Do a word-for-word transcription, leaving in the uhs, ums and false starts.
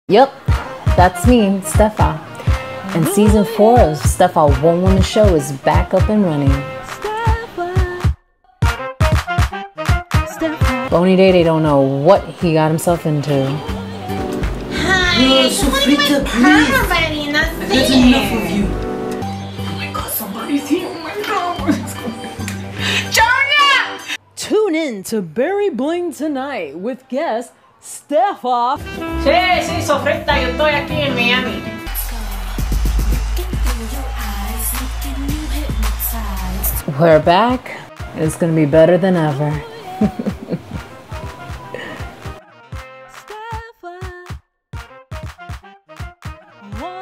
Yep, that's me, StephA. And season four of StephA One Woman Show is back up and running. Boney Day, they don't know what he got himself into. Hi, sofrita, please. That's enough of you. Oh my god, somebody's here. Oh my god. Junior! Tune in to Berry Bling tonight with guest StephA. Sí, sí, sofrita, yo estoy aquí en Miami. We're back. It's gonna be better than ever.